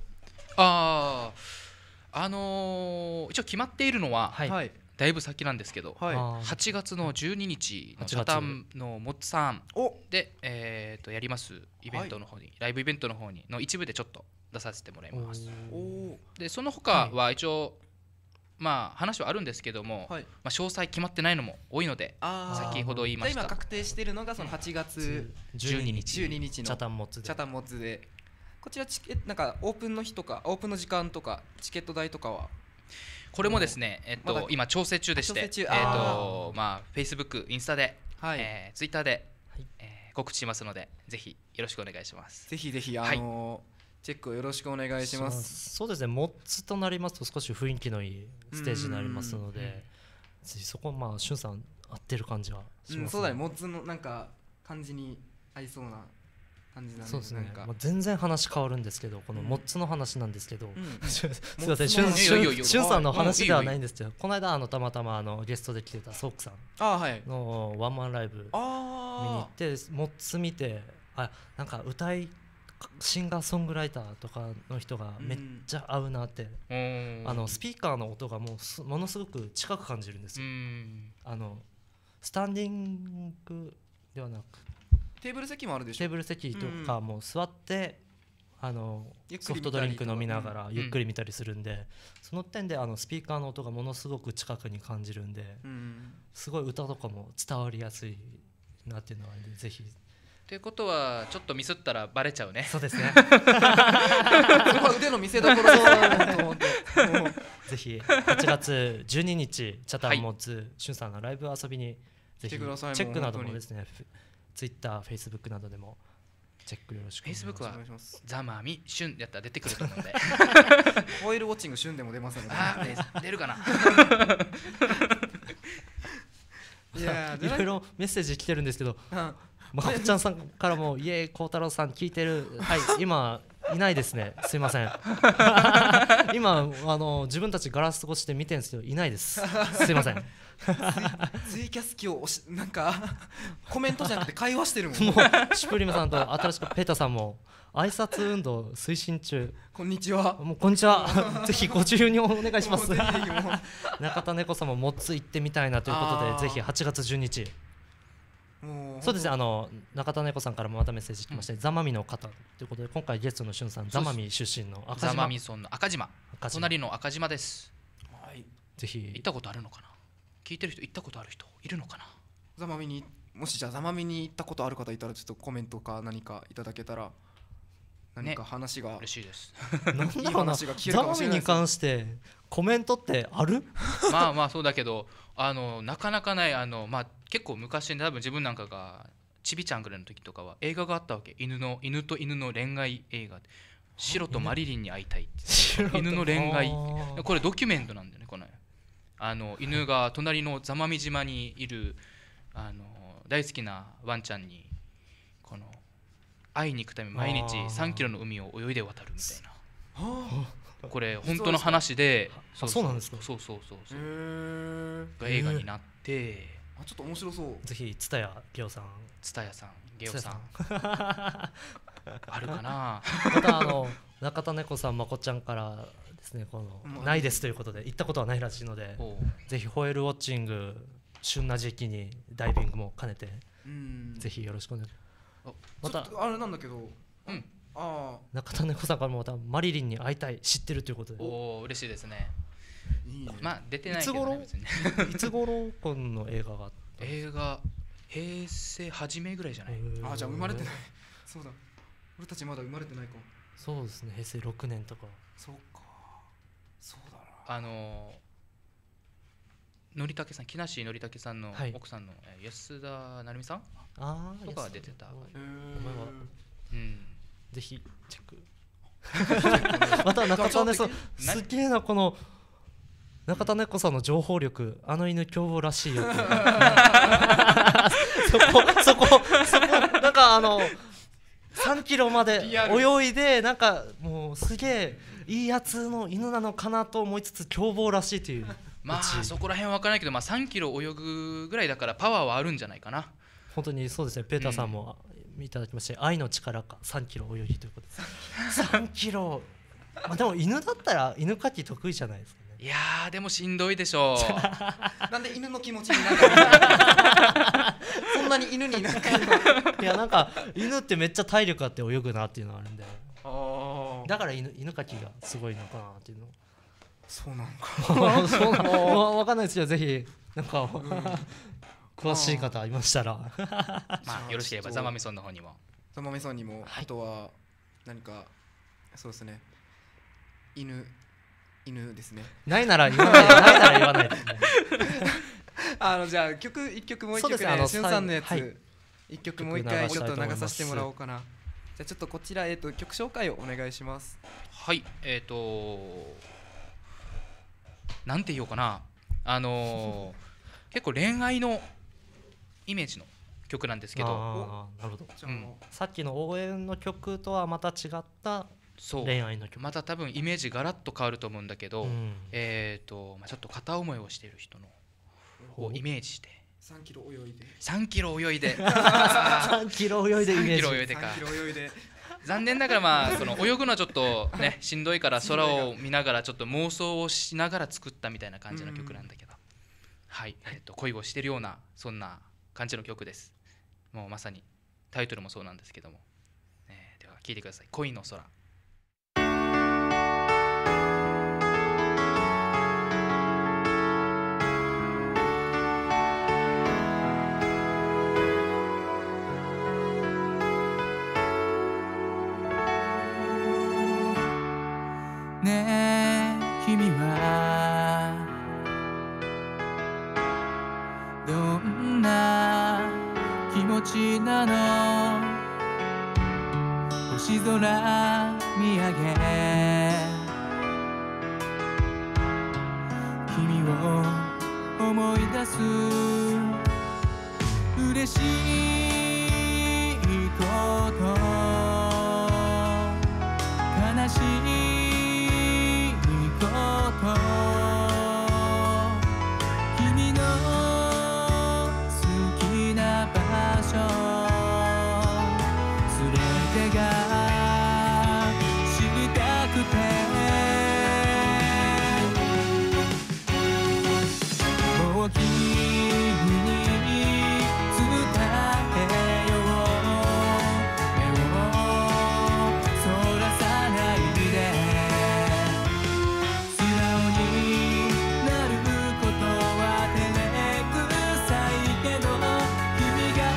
一応決まっているのは、だいぶ先なんですけど、8月の12日のサタンのモッツさんでやりますイベントの方に、ライブイベントの方にの一部でちょっと出させてもらいます。でその他は一応話はあるんですけども、詳細決まってないのも多いので、先ほど言いました。 今確定してるのがその8月12日のチャタンモッツで、こちらなんかオープンの日とかオープンの時間とかチケット代とかはこれもですね、今調整中でして、Facebook、インスタで、Twitter で告知しますので、ぜひよろしくお願いします。 ぜひチェックをよろしくお願いします。 そうですね、モッツとなりますと少し雰囲気のいいステージになりますので、ぜひそこしゅんさん合ってる感じはしますね。 そうだね、モッツのなんか感じに合いそうな感じなんで。そうですね。全然話変わるんですけど、このモッツの話なんですけど、すみません、しゅんさんの話ではないんですけど、この間たまたまゲストで来てたソークさんのワンマンライブ見に行って、モッツ見て、なんかシンガーソングライターとかの人がめっちゃ合うなって、スピーカーの音がものすごく近く感じるんですよ。スタンディングではなくテーブル席もあるでしょ。 テーブル席とかも座ってソフトドリンク飲みながらゆっくり見たりするんで、その点でスピーカーの音がものすごく近くに感じるんで、すごい歌とかも伝わりやすいなっていうのはぜひ。 ということはちょっとミスったらバレちゃうね。 そうですね。 そこは腕の見せ所ぜひ8月12日チャタンモッツしゅんさんのライブ遊びにぜひチェックなどもですね、Twitter、Facebook などでもチェックよろしくお願いします。 Facebook はザマミシュンやったら出てくると思うのでホイールウォッチングシュンでも出ますので出るかな。 いろいろメッセージ来てるんですけど、まこちゃんさんからもイエーイ孝太郎さん聞いてる、はい今いないですね、すいません今自分たちガラス越しで見てるんですけどいないです、すいませんツイキャス機をなんかコメントじゃなくて会話してるもん。 もうシュプリムさんと新しくペータさんも挨拶運動推進中。 こんにちは。 もうこんにちはぜひご自由にお願いします中田猫さんもモッツ行ってみたいなということでぜひ8月12日。そうですね、中田猫さんからもまたメッセージ来まして、ザマミの方ということで今回ゲストのしゅんさんザマミ出身の赤島、 ザマミ村の赤島、隣の赤島です。 はい、ぜひ行ったことあるのかな。聞いてる人行ったことある人いるのかな。 ザマミにもしじゃあザマミに行ったことある方いたらちょっとコメントか何かいただけたら何か話が、 嬉しいです。 なんだろうな、ザマミに関してコメントってある？ まあそうだけどなかなかない結構昔多分自分なんかがちびちゃんぐらいの時とかは映画があったわけ。犬と犬の恋愛映画、白とマリリンに会いたいって犬の恋愛、これドキュメントなんだよね。この犬が隣の座間味島にいる大好きなワンちゃんに会いに行くため毎日3キロの海を泳いで渡るみたいな、これ本当の話で。 そうなんですか。 そうが映画になって、 ちょっと面白そう。 ぜひ蔦屋ゲオさんゲオさんあるかな。 また中田猫さんまこちゃんからですね、ないですということで行ったことはないらしいので、ぜひホエールウォッチング旬な時期にダイビングも兼ねてぜひよろしくお願いします。 またあれなんだけど、 中田猫さんからもまたマリリンに会いたい知ってるということで、 嬉しいですね。まあ出てないけどね、別にいつ頃この映画が平成初めぐらいじゃない。 じゃあ生まれてない。そうだ、俺たちまだ生まれてないか。 そうですね、平成6年とか。 そうか、そうだな。のりたけさん、木梨憲武さんの奥さんの安田成美さんとか出てた。 ぜひチェックまた中田猫すげえな、この中田猫さんの情報力、犬凶暴らしいよってそこなんか3キロまで泳いでなんかもうすげえいいやつの犬なのかなと思いつつ凶暴らしいという。 そこら辺は分からないけど、3キロ泳ぐぐらいだからパワーはあるんじゃないかな。 本当にそうですね。ペーターさんもいただきまして、愛の力か3キロ泳ぎということです。3キロでも犬だったら犬かき得意じゃないですかね。 いやーでもしんどいでしょうなんで犬の気持ちになんかそんなに犬になんかいやなんか犬ってめっちゃ体力あって泳ぐなっていうのがあるんで、だから犬かきがすごいのかなっていうの。 そうなんかそうなの分かんないですけど、ぜひなんか詳しい方いましたらよろしければザマミソンの方にもあとは何かそうですね、犬ですね。 ないなら言わないですねじゃあ1曲もう1曲ね、しゅんさんのやつ1曲もう1回ちょっと流させてもらおうかな。じゃあちょっとこちら曲紹介をお願いします。 はい、なんて言おうかな、結構恋愛のイメージの曲なんですけど、 なるほど、さっきの応援の曲とはまた違った恋愛の曲。 また多分イメージガラッと変わると思うんだけど、ちょっと片思いをしている人のをイメージして 3キロ泳いで 3キロ泳いで 3キロ泳いでイメージ 3キロ泳いでか残念ながらその泳ぐのはちょっとねしんどいから空を見ながらちょっと妄想をしながら作ったみたいな感じの曲なんだけど、はい、恋をしてるようなそんな感じの曲です。もうまさにタイトルもそうなんですけども、では聴いてください。恋の空。 ねえ君はどんな気持ちなの？星空見上げ君を思い出す。嬉しいこと悲しいこと君の好きな場所全てが知りたくてもう君に伝えよう目をそらさないで素直になることは照れくさいけど君が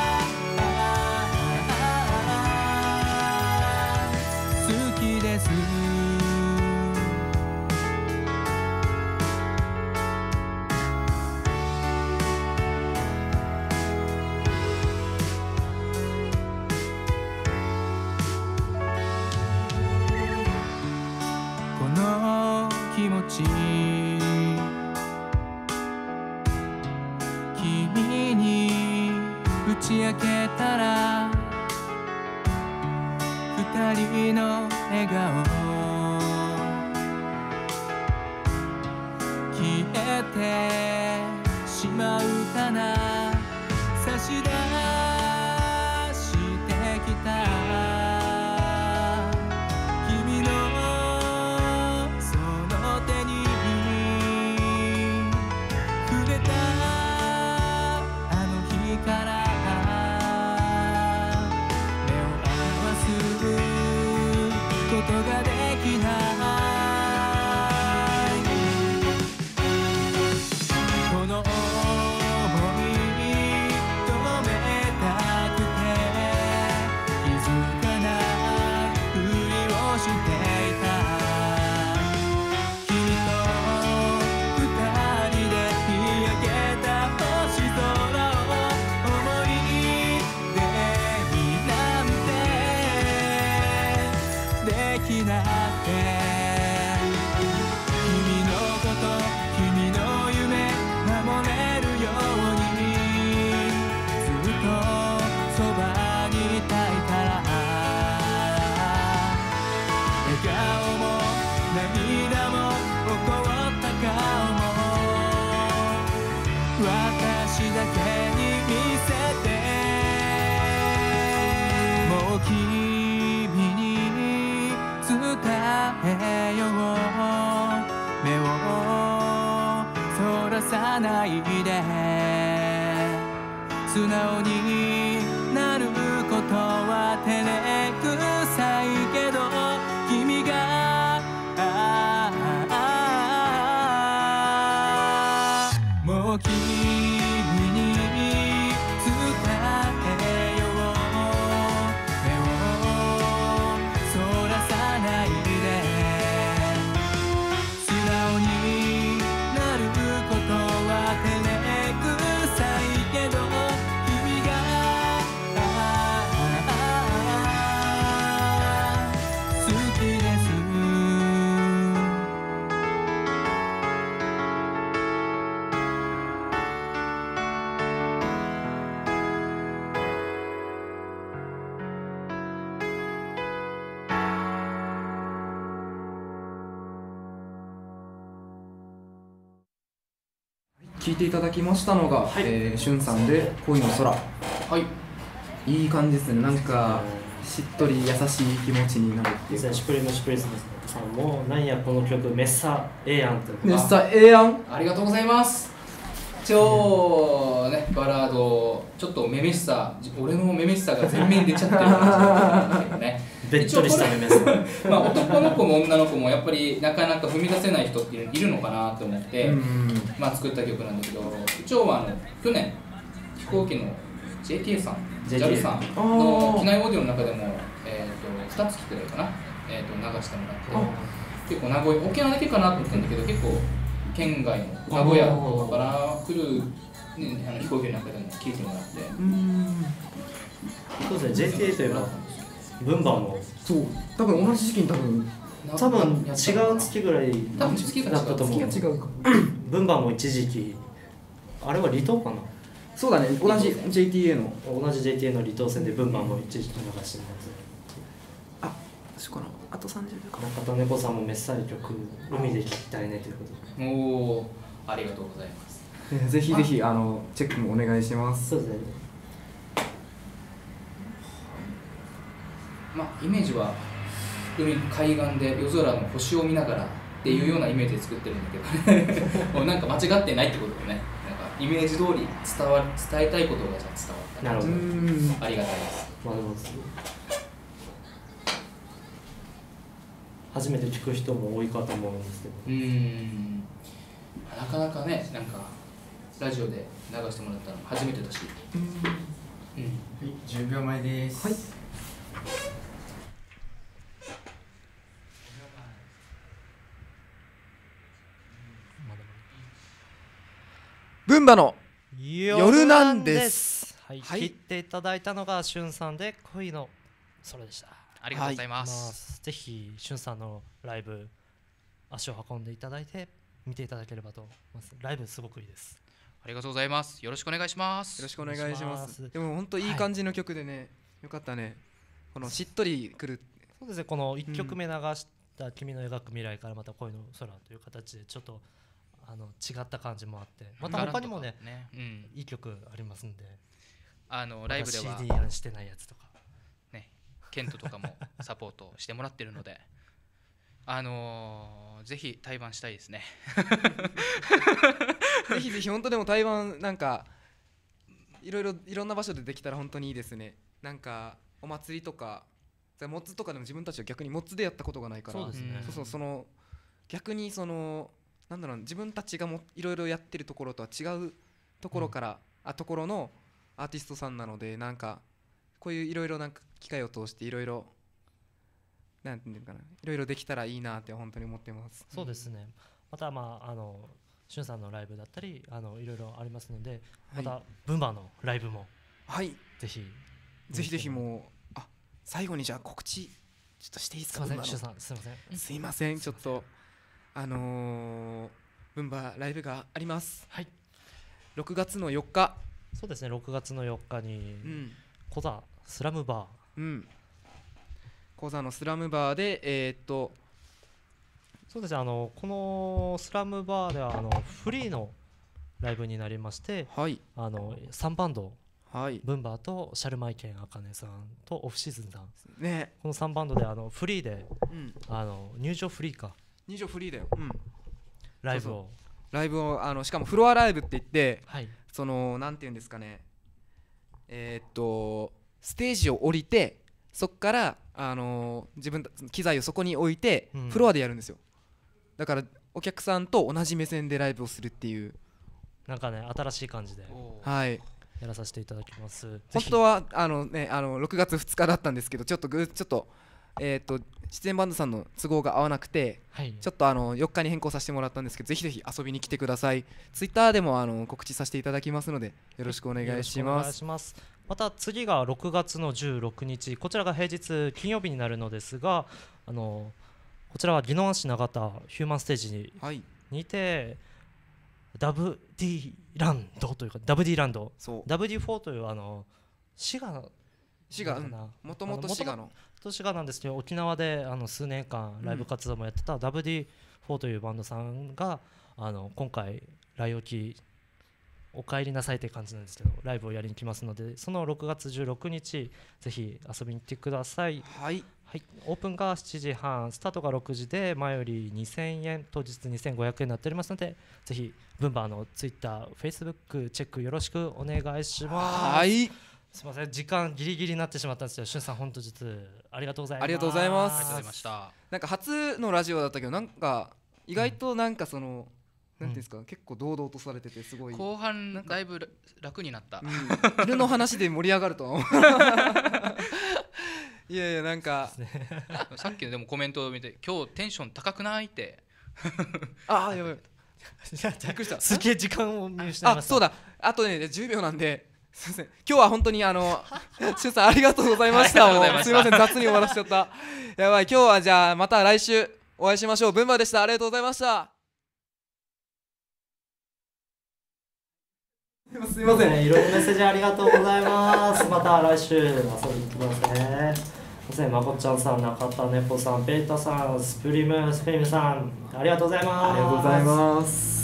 好きです。この気持ち君に打ち明けたら二人の笑顔消えてしまうかな。差し出してきた君のその手に触れたあの日から目を合わすことができないこの想い止めたくて気づかないふりをしていた君と二人で見上げた星空を思い出になんてできなくて君のこと君の夢守れるようにずっとそばにいたいから笑顔も涙も怒った顔も私だけに見せてもう君に伝えよう目をそらさないで素直になることは照れくさいけど君がもう君に伝えよう目をそらさないで素直になることは照れくさいけど君が聴いていただきましたのが、はい、しゅんさんで恋の空。はい、いい感じですね。なんかしっとり優しい気持ちになるっていうか。 シュプリムさんもなんやこの曲メッサええやんってメッサええやん、 ありがとうございます。超ねバラードちょっとめめしさ、俺のめめしさが全面に出ちゃってる感じなんですけどね。 べっとりしためめしさまあ男の子も女の子もやっぱりなかなか踏み出せない人っているのかなと思って、まあ作った曲なんだけど、一応は去年飛行機の JTA さん JAL さんの機内オーディオの中でも、2月くらいかな、流してもらって、結構名古屋沖縄だけかなと思ったんだけど、結構県外の名古屋とかから来る、ね、飛行機の中でも聞いてもらって、 そうですね。 JTA といえば分番もそう多分同じ時期に多分違う月ぐらいだったと思う。 月が違うか。 分番も一時期あれは離島かな。 そうだね、同じ JTA の離島線で分番も一時期流してもらって、そうかな、あと30秒か。 中田猫さんもメッサージ曲海で聴きたいねということで、 おお、ありがとうございます。 ぜひぜひチェックもお願いします。 そうですね。 まあイメージは海海岸で夜空の星を見ながらっていうようなイメージで作ってるんだけどもうなんか間違ってないってことでね、なんかイメージ通り伝えたいことがじゃあ伝わった。 なるほど、 ありがたいです。 まあでも初めて聞く人も多いかと思うんですけど、 なかなかね、なんかラジオで流してもらったの初めてだし、 はい、10秒前です。はい、ブンバの夜なんです。 はい、聞いていただいたのがしゅんさんで恋の空でした。 ありがとうございます。 ぜひしゅんさんのライブ足を運んでいただいて見ていただければと思います。ライブすごくいいです。 ありがとうございます。よろしくお願いします。 よろしくお願いします。でも本当いい感じの曲でね、よかったね。このしっとりくる。 そうですね。この1曲目流した君の描く未来からまた恋の空という形でちょっと違った感じもあって、また他にもね、いい曲ありますんで、 ライブでは CD やしてないやつとかね、ケントとかもサポートしてもらってるのでぜひ対バンしたいですねぜひぜひ本当でも対バンなんかいろんな場所でできたら本当にいいですね。なんかお祭りとかモッツとかでも自分たちは逆にモッツでやったことがないから、 そうですね。 その逆になんだろう、自分たちがいろいろやってるところとは違うところから、ところのアーティストさんなので、なんかこういういろいろなんか機会を通していろいろなんていうかな、いろいろできたらいいなって本当に思ってます。 そうですね。またしゅんさんのライブだったりいろいろありますので、またブンバのライブもぜひぜひもう最後にじゃあ告知ちょっとしていいですか。 すいません、しゅんさんすいません、ちょっとブンバライブがあります。はい、6月の4日。 そうですね、6月の4日にコザスラムバー、 コザのスラムバーでそうですね、このスラムバーではフリーのライブになりまして、3バンド、ブンバーとシャルマイケンあかねさんとオフシーズンさん、この3バンドでフリーで、入場フリーだよ、ライブをしかもフロアライブって言って、なんていうんですかね、ステージを降りてそこから自分たちの機材をそこに置いて、フロアでやるんですよ。だからお客さんと同じ目線でライブをするっていう、 なんかね、新しい感じでやらさせていただきます。 本当は6月2日だったんですけど、ちょっと出演バンドさんの都合が合わなくて、ちょっと4日に変更させてもらったんですけど、ぜひぜひ遊びに来てください。ツイッターでも告知させていただきますのでよろしくお願いします。 また次が6月の16日、こちらが平日金曜日になるのですが、こちらは宜野湾市長田ヒューマンステージにて、ダブ D ランドというか、ダブ D ランド、ダブ D4 という滋賀もともと滋賀なんですけど、沖縄で数年間ライブ活動もやってたダブ D4 というバンドさんが今回来沖お帰りなさいって感じなんですけど、ライブをやりに来ますので、その6月16日ぜひ遊びに来てください。 はい、 はい、オープンが7時半、スタートが6時で前より2000円、当日2500円になっておりますので、ぜひブンバーのツイッター、フェイスブックチェックよろしくお願いします。 はい、 すみません、時間ギリギリになってしまったんですけど、しゅんさん本当実ありがとうございます。 ありがとうございます。 ありがとうございました。 なんか初のラジオだったけど、なんか意外となんかその、なんていうんですか、結構堂々とされててすごい。 後半だいぶ楽になった。 犬の話で盛り上がるとは思う。いやいや、なんかさっきのでもコメントを見て、今日テンション高くないって。 ああ、やばい。びっくりした。 すげえ時間を見失いました。 あ、そうだ。あとね10秒なんで。すみません、今日は本当にしゅんさんありがとうございました。すみません、雑に終わらせちゃった。やばい、今日はじゃあまた来週お会いしましょう。ブンバでした。ありがとうございました。 すみません、いろいろメッセージありがとうございます。また来週遊びに来ますね。すみません、まこちゃんさん、中田ねぽさん、ペータさん、スプリムスペイムさん、ありがとうございます。 ありがとうございます。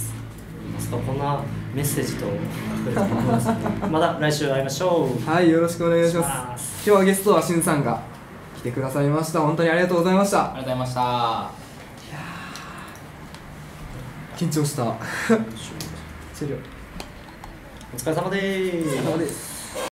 まさかこんなメッセージとまた来週会いましょう。 はい、よろしくお願いします。今日はゲストはしゅんさんが来てくださいました。本当にありがとうございました。 ありがとうございました。いや緊張した。 お疲れ様です。